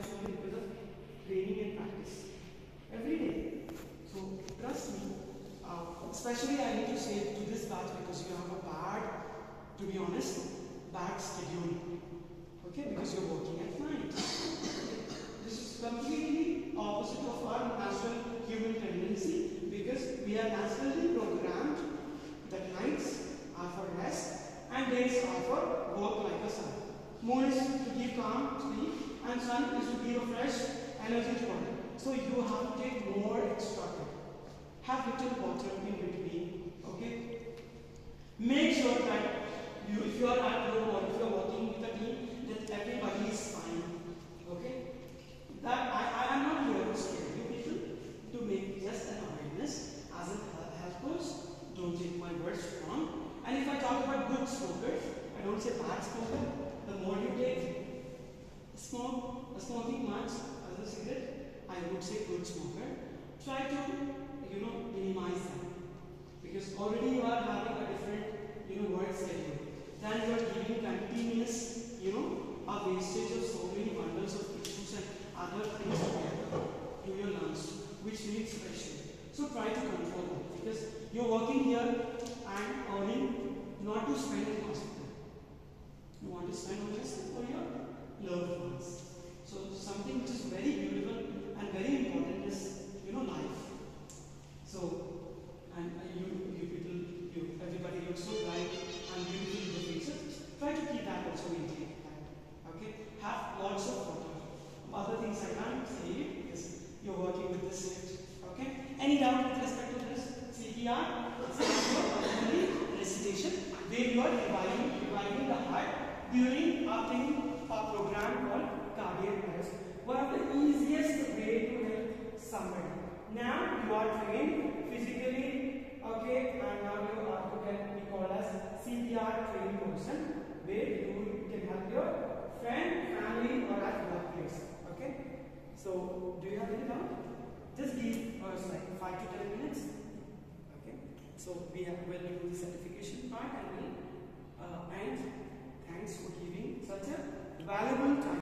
is only because of training and practice every day. So trust me. Especially I need to say to this batch because you have a bad, to be honest, bad schedule. Okay, because you're working at night. This is completely opposite of our natural human tendency because we are naturally programmed that nights are for rest and days are for work like a sun. Moon is to give calm sleep and sun is to give a fresh energy to body. So you have to take more extra care. Have little water in between. Okay. Make sure that if you are at home or if you are working with a team, that everybody is fine. Okay. That I am not here to scare you people, to make just an awareness as it helps. Don't take my words wrong. And if I talk about good smokers, I don't say bad smoker. The more you take smoking much as a cigarette, I would say good smoker. Try to minimize them because already you are having a different work schedule. Then you are giving continuous a wastage of so many bundles of tissues and other things to your lungs, which needs fresh air. So try to control them because you're working here and earning not to spend in hospital. You want to spend on yourself or your loved ones. So something which is very beautiful and very important is life. So and you people, everybody looks so bright and beautiful in the faces. Try to keep that also maintained. Okay, have lots of water. Other things I can't say because you're working with this shift. Okay, any doubt with respect to this CPR? Recitation where you are reviving the heart during a program called cardiac arrest. One of the easiest way to help somebody. Now you are trained physically, okay, and now you can be called as CPR trained person, where you can help your friend, family, or at workplace. Okay. So do you have any doubt? Just give us like 5 to 10 minutes. Okay. So we will do the certification part and thanks for giving such a valuable time.